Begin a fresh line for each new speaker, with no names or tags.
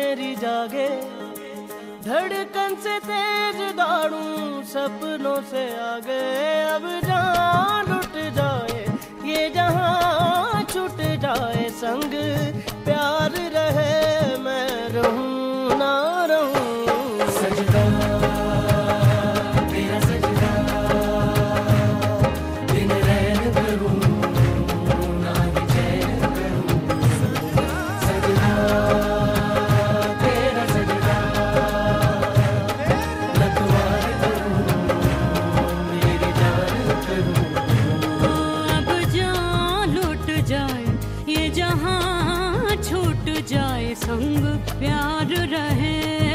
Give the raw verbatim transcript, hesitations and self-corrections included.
मेरी जागे, धड़कन से तेज दौड़ूं सपनों से आगे। अब जान लुट जाए ये जहां, छूट जाए संग प्यार रहे, मैं रहूं ना रहूं। सजदा तेरा सजदा, दिन रैन करूं ना चैन करूं। सजदा तेरा सजदा, लखवार करूं मेरी जान करूं।
अब जान लुट जाए ये जहां, छूट जाए संग प्यार रहे,